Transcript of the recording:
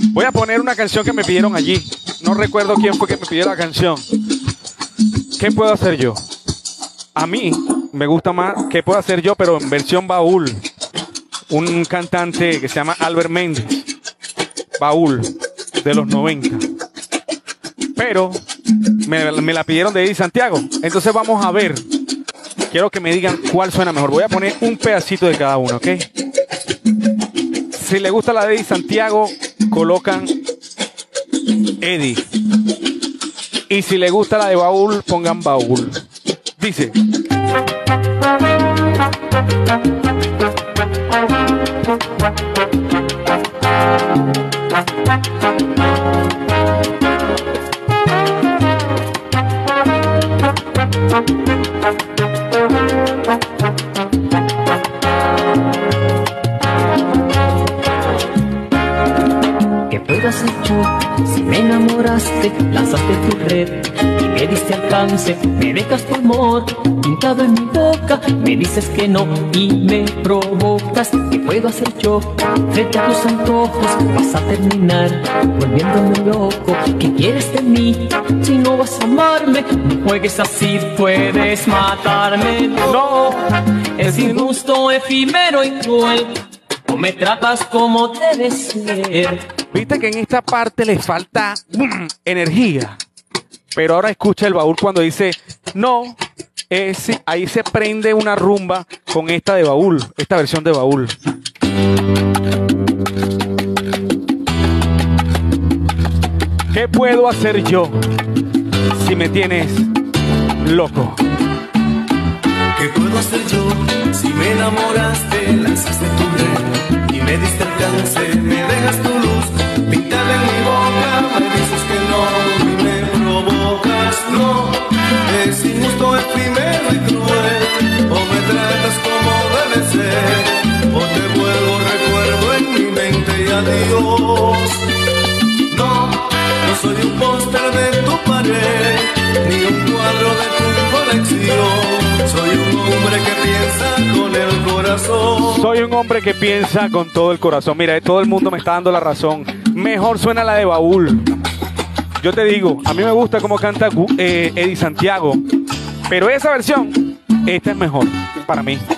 Voy a poner una canción que me pidieron allí. No recuerdo quién fue que me pidió la canción. ¿Qué puedo hacer yo? A mí me gusta más ¿Qué puedo hacer yo? Pero en versión baúl. Un cantante que se llama Albert Méndez. Baúl, de los 90. Pero me la pidieron de Eddie Santiago. Entonces vamos a ver. Quiero que me digan cuál suena mejor. Voy a poner un pedacito de cada uno, ¿ok? Si le gusta la de Eddie Santiago, colocan Eddie. Y si le gusta la de Baúl, pongan Baúl. Dice. ¿Qué puedo hacer yo si me enamoraste? Lanzaste tu red y me diste alcance. Me dejas tu amor pintado en mi boca. Me dices que no y me provocas. ¿Qué puedo hacer yo frente a tus antojos? Vas a terminar volviéndome loco. ¿Qué quieres de mí si no vas a amarme? No juegues así, puedes matarme. No, es injusto, efímero y cruel. No me tratas como debes ser. Viste que en esta parte le falta energía. Pero ahora escucha el Baúl cuando dice, no, ahí se prende una rumba con esta de Baúl, esta versión de Baúl. ¿Qué puedo hacer yo si me tienes loco? ¿Qué puedo hacer yo si me enamoraste? Lanzaste tu red y me diste alcance. Me dejas tu luz pintada en mi boca. Me dices que no y me provocas. No, es injusto, efímero y cruel. O me tratas como debe ser, o te vuelvo recuerdo en mi mente y adiós. No, no soy un póster de tu pared, ni un cuadro de tu colección. Soy un hombre que piensa con el corazón. Soy un hombre que piensa con todo el corazón. Mira, todo el mundo me está dando la razón. Mejor suena la de Baúl. Yo te digo, a mí me gusta cómo canta Eddie Santiago, pero esa versión, esta es mejor para mí.